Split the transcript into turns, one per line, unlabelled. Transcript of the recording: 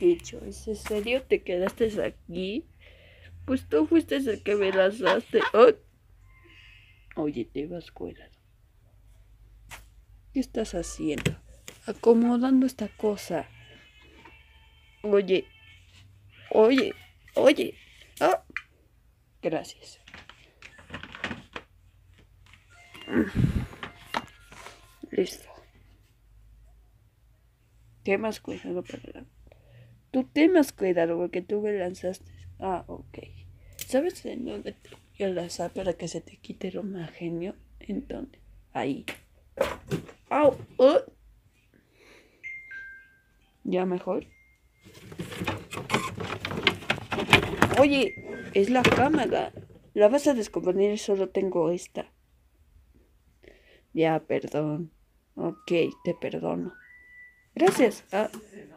hecho? ¿Es en serio? ¿Te quedaste aquí? Pues tú fuiste el que me lanzaste. ¡Oh! Oye, te vas cuidado. ¿Qué estás haciendo? Acomodando esta cosa. Oye, oye, oye. Ah, gracias. Listo. Ten más cuidado para la... Tú ten más cuidado porque tú me lanzaste. Ah, ok. ¿Sabes en dónde te voy a lanzar para que se te quite lo mal genio? ¿En dónde? Ahí. ¡Au! ¿Ya mejor? Oye, es la cámara. La vas a descomponer y solo tengo esta. Ya, perdón. Ok, te perdono. Gracias. Ah,